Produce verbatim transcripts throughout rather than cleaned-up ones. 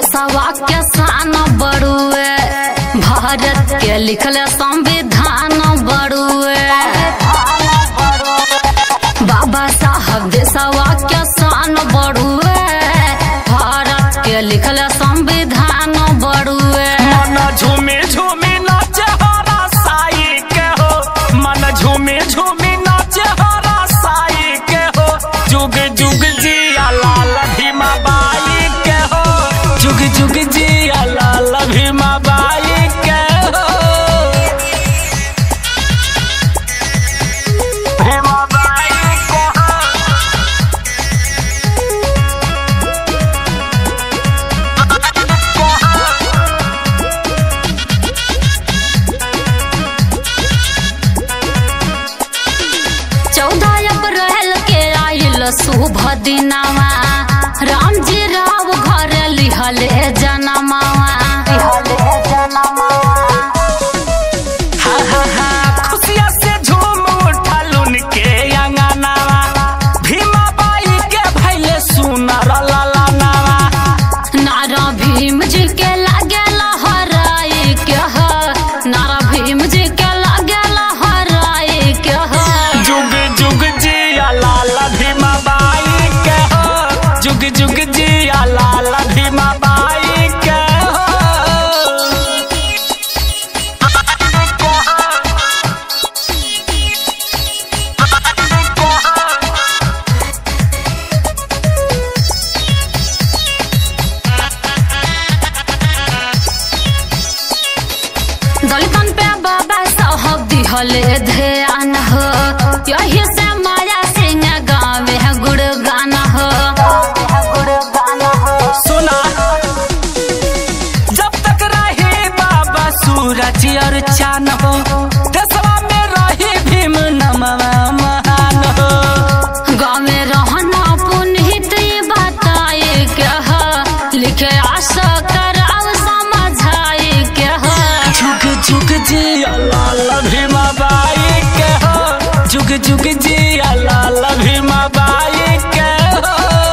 देशवा के शान बड़ुए, भारत के लिखल संविधान बड़ुए। बाबा साहब देशवा के शान बड़ुए, भारत के लिखल संविधान बड़ुए। मन झूमे झूमे नाचे हरा साई के हो, मन झूमे झूमे नाचे हरा साई के हो। जुग जुग जिया लाल भीमा बाई के हो, जुग जुग जिया लाल भीमा बाई के हो। भीमा बाई के हो। चौदह अप्रैल के आइल शुभ दिनवा, राम जी राव घर लिहले जनमवा। हा हा हा खुशिया से झूम उठल उनके अंगनावा, भीमा बाई के भैले सुनर ललनावा। नारा भीम जी के लागे लहराई के ह, नारा भीम जी के लागे लहराई के ह। जुग जुग जिया लाल भीमा बाई के हो, जुग जुग जिया लाल भीमा बाई के हो। दलितन पे बाबा साहब दिहले ध्यान हो, यही से माया सिंह गावे गुणगान हो। सुना जब तक रहे बाबा सूरज और चांद हो, देशवा में रही भीम नमवा महान हो। गाँव में रहना पुनित बताए के ह, लिखे आशा कराव समझाए के ह। जुग जुग जिया लाल भीमा बाई के हो, जुग जुग जिया लाल भीमा बाई के हो।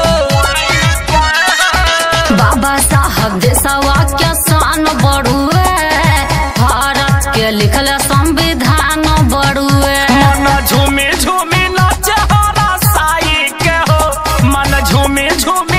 बाबा साहब देशवा के शान बड़ुए, भारत के लिखल संविधान बड़ुए। मन झूमे झूमे नाचे हरा साई के हो, मन झूमे झूमे